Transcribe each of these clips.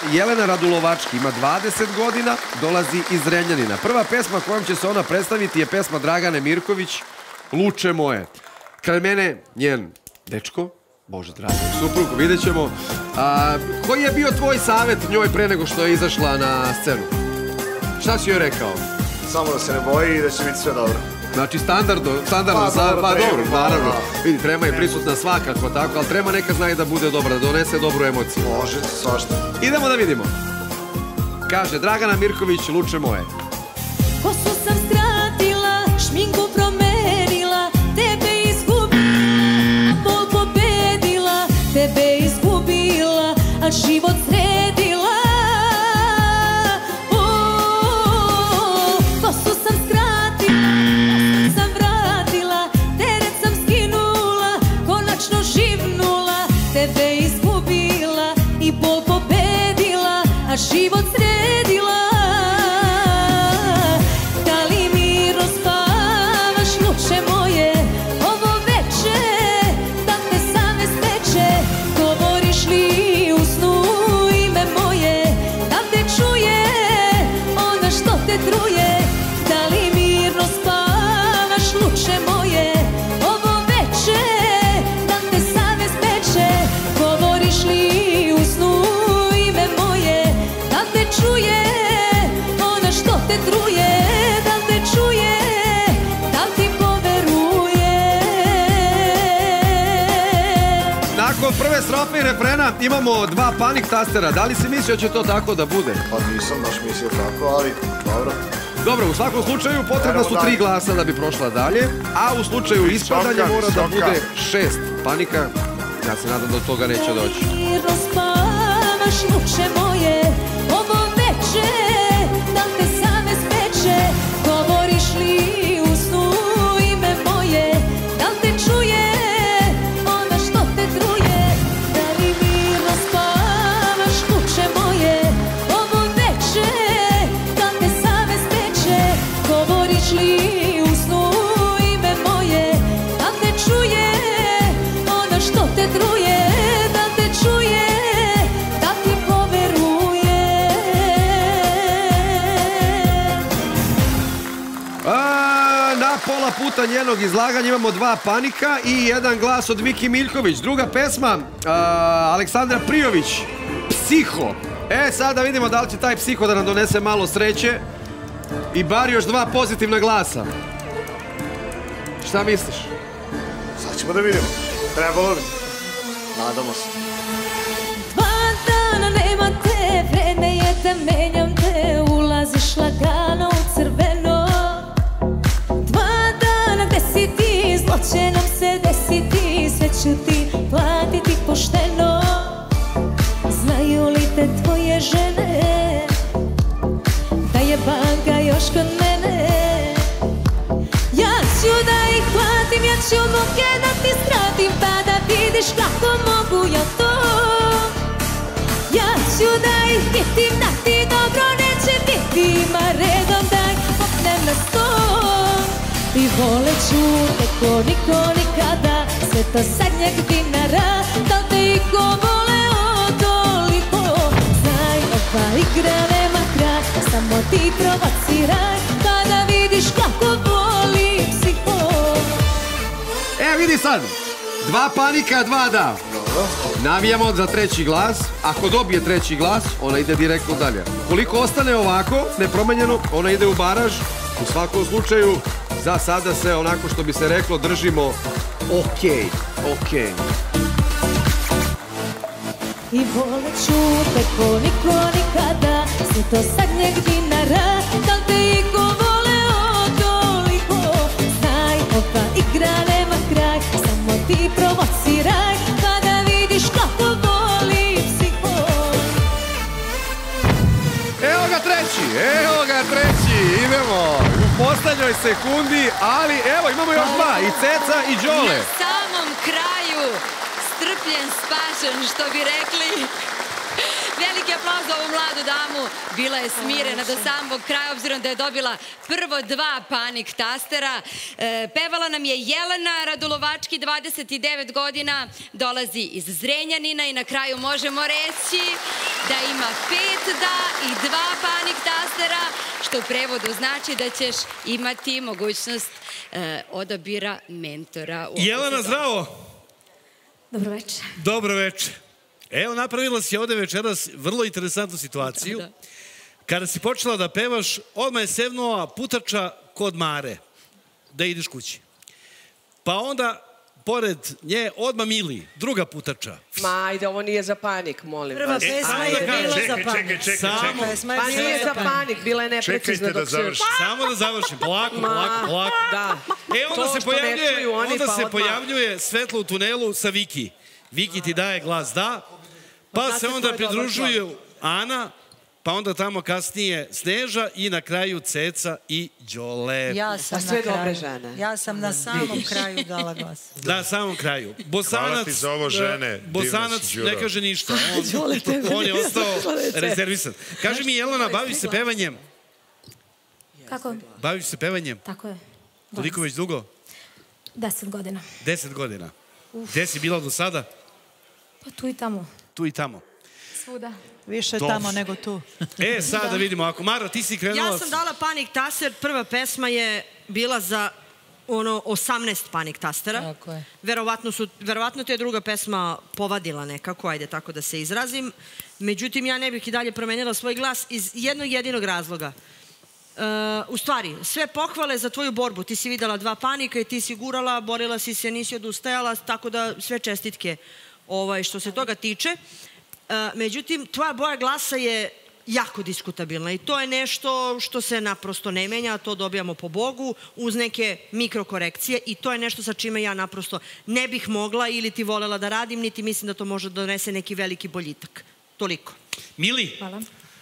Jelena Radulovački, ima 20 godina, dolazi iz Renjanina. Prva pesma kojom će se ona predstaviti je pesma Dragane Mirković, Luče moje. Kraj mene, njen dečko, Bože dragi, suprug, vidjet ćemo. Koji je bio tvoj savjet njoj pre nego što je izašla na scenu? Šta si joj rekao? Samo da se ne boji i da će biti sve dobro. Znači standardno, pa dobro, naravno. Vidi, Trema je prisutna svakako tako, ali Trema neka zna i da bude dobra, da donese dobru emociju. Može, svašta. Idemo da vidimo. Kaže Dragana Mirković, Luče moje. Kosu sam skratila, šminku promenila, tebe izgubila, bol pobedila, tebe izgubila, a život sredila. Kosu sam skratila, sam vratila, teret sam skinula, konačno živnula, tebe izgubila i bol pobedila, a život sredila. Da li mirno spavaš, luče moje, ovo veče, da te savest peče, govoriš li u snu ime moje, da te čuje ona što te truje. Da li mirno spavaš, luče moje, ovo veče, da te savest peče, govoriš li u snu ime moje, da te čuje ona što te truje, da te čuje, da ti poveruje. Nakon prve strofe i refrena imamo dva panik tastera. Da li si mislio će to tako da bude? Pa nisam baš mislio tako, ali dobro. Dobro, u svakom slučaju potrebna su 3 glasa da bi prošla dalje, a u slučaju ispadanja mora da bude 6 panika. Ja se nadam da do toga neće doći. Mirno spavaš, luče moje, ovo veče, da te savest peče, govoriš li u snu ime moje, da te čuje ona što te truje. Da li mirno spavaš, luče moje, ovo veče, da te savest peče, govoriš li u snu ime moje, da te čuje ona što te truje, da te čuje, da ti poveruje. Na pola puta njenog izlaganja imamo 2 panika i 1 glas od Viki Miljković. Druga pesma, Aleksandra Prijović, Psiho. Sada vidimo da li će taj Psiho da nam donese malo sreće i bar još 2 pozitivna glasa. Šta misliš? Sad ćemo da vidimo. Trebalo li? Nadamo se. 2 dana nema te, vreme je da menjam te, ulaziš lagano u crveno. 2 dana gde si ti, zlo će nam se desiti, sve ću ti platiti pošteno. Znaju li te tvoje žene, da je banka još kod mene? Ja ću da ih platim, ja ću muke da ti skratim, pa da vidiš kako mogu ja to. Ja ću da ih pitim, da ti dobro neće biti, ima redom da ih popnem na sto. I voleću te ko niko nikada, sve to zadnjeg dinara, da te iko voleo toliko. Znaj, ova igra nema kraj, samo ti provociraj, pa da vidiš kako voli Psiho. Vidi sad, 2 panika, 2 da. Navijamo za 3. glas. Ako dobije 3. glas, ona ide direktno dalje. Koliko ostane ovako, nepromenjeno, ona ide u baraž. U svakom slučaju, za sada se, onako što bi se reklo, držimo okej. I voleću te ko niko nikada, sve to zadnjeg dinara, da te iko voleo toliko. Znaj, ova igra nema kraj, samo ti provociraj, pa da vidiš kako voli Psiho. Evo ga treći, idemo u poslednjoj sekundi, ali evo imamo još 2, i Ceca i Đole. Na samom kraju, strpljen, spašen, što bi rekli. Veliki aplauz za ovu mladu damu. Bila je smirena do samog kraja, obzirom da je dobila prvo 2 panik tastera. Pevala nam je Jelena Radulovački, 29 godina, dolazi iz Zrenjanina i na kraju možemo reći da ima 5 da i 2 panik tastera, što u prevodu znači da ćeš imati mogućnost odabira mentora. Jelena, zdravo! Dobro večer. Dobro večer. Evo, napravila si ovde večeras vrlo interesantnu situaciju. Kada si počela da pevaš, odmah je sevnula putača kod Mare, da ideš kući. Pa onda, pored nje, odmah Mili, druga putača. Ma, ajde, ovo nije za panik, molim vas. Prva pesma je bila za panik. Pa nije za panik, bila je neprecizna dok se... Samo da završim, polako. Da. E, onda se pojavljuje svetlo u tunelu sa Viki. Viki ti daje glas da, pa se onda pridružuju Ana, pa onda tamo kasnije Sneža i na kraju Ceca i Đole. Ja sam na kraju. Ja sam na samom kraju dala glas. Na samom kraju. Hvala ti za ovo, žene. Bosanac ne kaže ništa. On je ostao rezervisan. Kaži mi, Jelena, baviš se pevanjem? Kako? Baviš se pevanjem? Tako je. Toliko već dugo? 10 godina. 10 godina. Gde si bila do sada? Pa tu i tamo. Tu i tamo. Svuda. Više tamo nego tu. E, sad da vidimo. Ako Mara, ti si krenula... Ja sam dala panik taster. Prva pesma je bila za 18 panik tastera. Tako je. Verovatno te je druga pesma povadila nekako, ajde tako da se izrazim. Međutim, ja ne bih i dalje promenila svoj glas iz jednog jedinog razloga. U stvari, sve pohvale za tvoju borbu. Ti si videla 2 panika i ti si gurala, borila si se, nisi odustajala, tako da sve čestitke što se toga tiče. Međutim, tvoja boja glasa je jako diskutabilna i to je nešto što se naprosto ne menja, to dobijamo po Bogu uz neke mikrokorekcije i to je nešto sa čime ja naprosto ne bih mogla ili ti volela da radim, niti mislim da to može da donese neki veliki boljitak. Toliko. Mili? Hvala.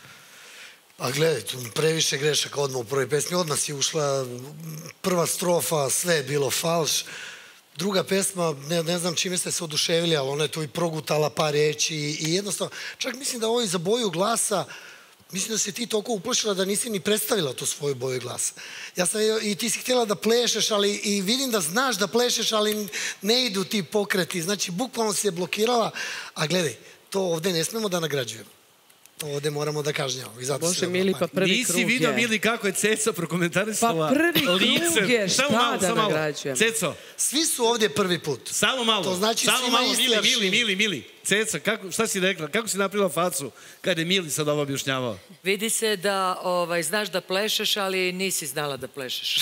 A gledaj, tu previše grešaka odmah u prvoj pesmi. Odmah si ušla, prva strofa, sve je bilo falš. Druga pesma, ne znam čime ste se oduševili, ali ona je tu i progutala par reći i jednostavno, čak mislim da ovo i za boju glasa, mislim da si ti toliko uplašila da nisi ni predstavila tu svoju boju glasa. Ja sam i ti si htjela da plešeš, ali i vidim da znaš da plešeš, ali ne idu ti pokreti. Znači, bukvalno si je blokirala, a gledaj, to ovde ne smemo da nagrađujemo. Ovde moramo da kažnjamo. Bože, Mili, pa prvi krug je. Nisi vidio, Mili, kako je Ceca prokomentarisala pa prvi krug je, šta da nagrađujemo? Ceco. Svi su ovdje prvi put. Samo malo. To znači svima isti aršini. Mili. Ceca, šta si rekla? Kako si napravila facu kada je Mili sad ovo objašnjavao? Vidi se da znaš da plešeš, ali nisi znala da plešeš.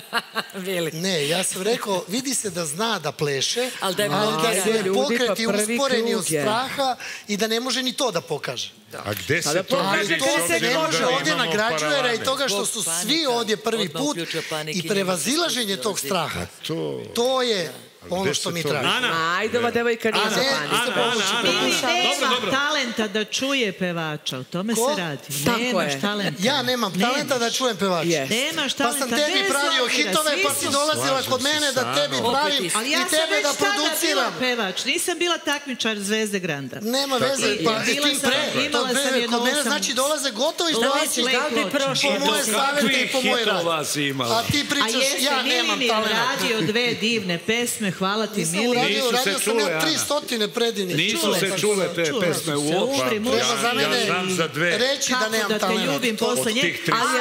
Ne, ja sam rekao, vidi se da zna da pleše, ali da se pokreti usporeni od straha i da ne može ni to da pokaže. A gde se to vidi? To se ne može ovdje nagrađuje radi toga što su svi ovdje prvi put i prevazilaženje tog straha. To je ono što mi traži. Ajde, ova devojka nije za panik. Nema talenta da čuje pevača, o tome se radi. Nemaš talenta. Ja nemam talenta da čujem pevača. Nemaš talenta. Pa sam tebi pravio hitove, pa si dolazila kod mene da tebi pravim i tebe da produciram. Pevač, nisam bila takmičar Zvezde Granda. Nema veze, pa tim pre. Kod mene znači dolaze gotovi pevači po moje savjete i po moj rad. A ti pričaš, ja nemam talenta. A jeste Mili radio 2 divne pesme, hvala ti Mili. Radio sam ja 300 predivnih. Nisu se čule te pesme uopšte. Treba za mene reći da nemam talenta. Kako da te ljubim posle nje.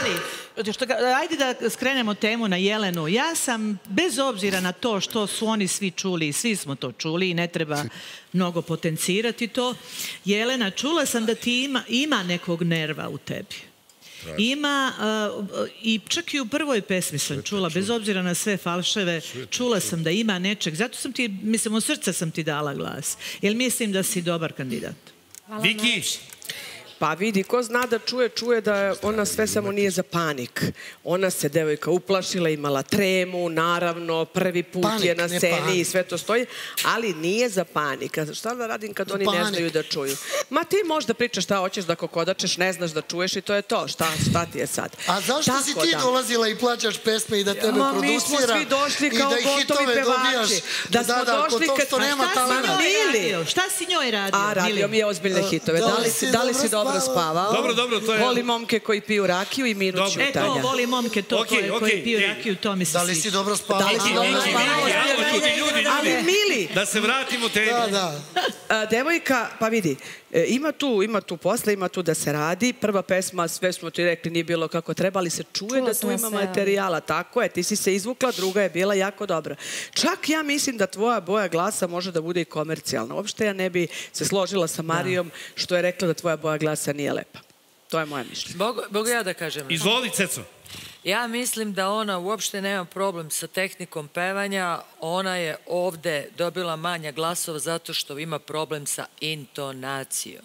Ajde da skrenemo temu na Jelenu. Ja sam, bez obzira na to što su oni svi čuli i svi smo to čuli i ne treba mnogo potencirati to, Jelena, čula sam da ti ima nekog nerva u tebi. Ima, i čak i u prvoj pesmi sam čula, bez obzira na sve falševe, čula sam da ima nečeg. Zato sam ti, mislim, od srca sam ti dala glas. Jer mislim da si dobar kandidat. Viki! Pa vidi, ko zna da čuje da ona sve samo nije za panik. Ona se, devojka, uplašila, imala tremu, naravno, prvi put je na sceni i sve to stoji, ali nije za panik. Šta da radim kad oni ne znaju da čuju? Ma ti možda pričaš šta hoćeš da kokodačeš, ne znaš da čuješ i to je to. Šta ti je sad? A zašto si ti dolazila i plaćaš pesme i da tebe producira? Mi smo svi došli kao gotovi pevači. Da smo došli kad... Šta si njoj radio? A, radio mi je ozbiljne hitove. Da li si dobro dobro spavao. Dobro, to je... Voli momke koji piju rakiju i minut ćutanja. E, to voli momke, to koji piju rakiju, to mi se sviđa. Da li si dobro spavao? Da li si dobro spavao? Ali Mili... Da se vratimo temi. Devojka, pa vidi, ima tu posla, ima tu da se radi. Prva pesma, sve smo ti rekli, nije bilo kako treba, ali se čuje da tu ima materijala. Tako je, ti si se izvukla, druga je bila jako dobra. Čak ja mislim da tvoja boja glasa može da bude i komercijalna. Uopšte ja ne bi se složila sa Marijom što je rekla da tvoja boja glasa nije lepa. To je moje mišljenje. Mogu ja da kažem? Izvoli, Ceco. Ja mislim da ona uopšte nema problem sa tehnikom pevanja. Ona je ovde dobila manja glasova zato što ima problem sa intonacijom.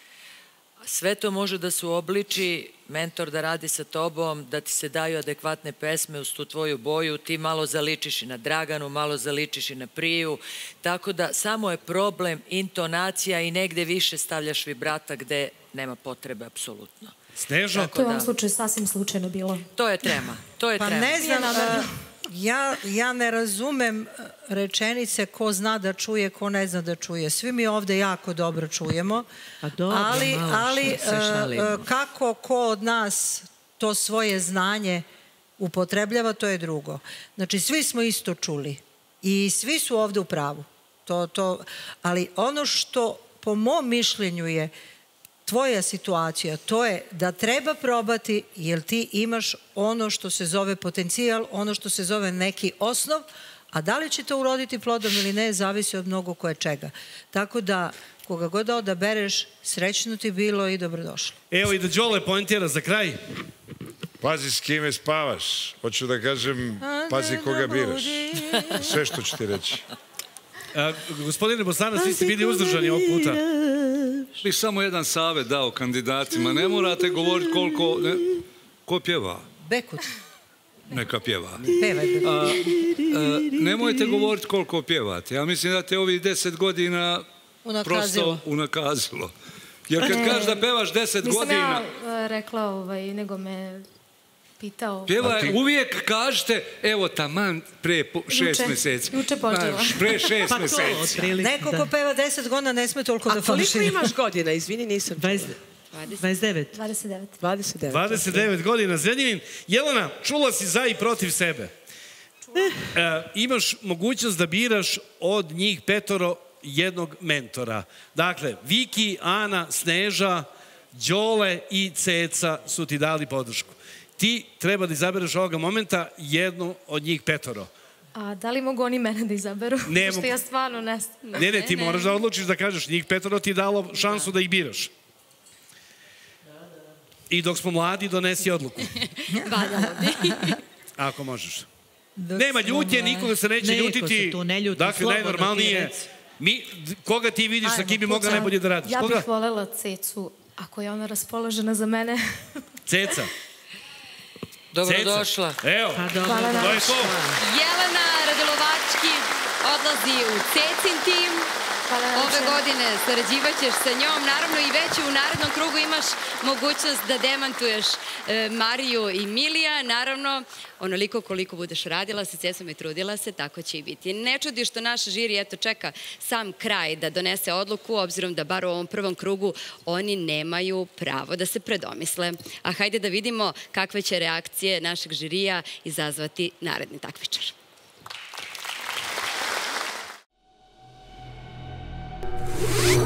Sve to može da se uobliči, mentor da radi sa tobom, da ti se daju adekvatne pesme uz tu tvoju boju, ti malo zaličiš i na Draganu, malo zaličiš i na Priju, tako da samo je problem intonacija i negde više stavljaš vibrata gde nema potrebe, apsolutno. Snežo? To je u ovom slučaju sasvim slučajno bilo. To je trema, to je trema. Pa ne znam, ja ne razumem rečenice ko zna da čuje, ko ne zna da čuje. Svi mi ovde jako dobro čujemo, ali kako ko od nas to svoje znanje upotrebljava, to je drugo. Znači, svi smo isto čuli i svi su ovde u pravu. Ali ono što po mom mišljenju je tvoja situacija, to je da treba probati jer ti imaš ono što se zove potencijal, ono što se zove neki osnov, a da li će to uroditi plodom ili ne, zavisi od mnogo koje čega. Tako da, koga god da odabereš, srećno ti bilo i dobrodošlo. Evo i da Đole poentira za kraj. Pazi s kime spavaš. Hoću da kažem, pazi koga biraš. Sve što ću ti reći. Gospodine Bosanac, vi ste bili uzdržani ovog puta. Bih samo jedan savjet dao kandidatima. Ne morate govoriti koliko... Ko pjeva? Bekut. Neka pjeva. Pevaj. Nemojte govoriti koliko pjevate. Ja mislim da te ovih 10 godina prosto unakazilo. Jer kad kažeš da pevaš 10 godina... Nisam ja rekla, nego me pitao. Pjevaj, uvijek kažete, evo taman pre 6 meseci. Juče počela. Pre 6 meseci. Neko ko peva 10 godina ne sme toliko da falšira. A koliko imaš godina? Izvini, nisam. 29. 29 godina, Zrenjanin. Jelena, čula si za i protiv sebe. Imaš mogućnost da biraš od njih 5 jednog mentora. Dakle, Viki, Ana, Sneža, Đole i Ceca su ti dali podršku. Ti treba da izabereš ovoga momenta jednu od njih 5. A da li mogu oni mene da izaberu? Ne mogu. Što ja stvarno ne... Ne, ti moraš da odlučiš da kažeš njih 5 ti je dalo šansu da ih biraš. I dok smo mladi, donesi odluku. Ako možeš. Nema ljutnje, nikoga se neće ljutiti. Niko se tu ne ljuti. Dakle, najnormalnije. Koga ti vidiš sa kim bi mogla najbolje da radiš? Ja bih volela Cecu, ako je ona raspoložena za mene. Ceca. Dobrodošla. Evo, to je to. Jelena Radulovački odlazi u Cecin tim. Ove godine sarađivaćeš sa njom. Naravno i već u narednom krugu imaš mogućnost da demantuješ Mariju i Milija. Naravno, onoliko koliko budeš radila sa Cecom i trudila se, tako će i biti. Ne čudi što naš žiri čeka sam kraj da donese odluku, obzirom da bar u ovom prvom krugu oni nemaju pravo da se predomisle. A hajde da vidimo kakve će reakcije našeg žirija izazvati naredni takmičar. Yeah.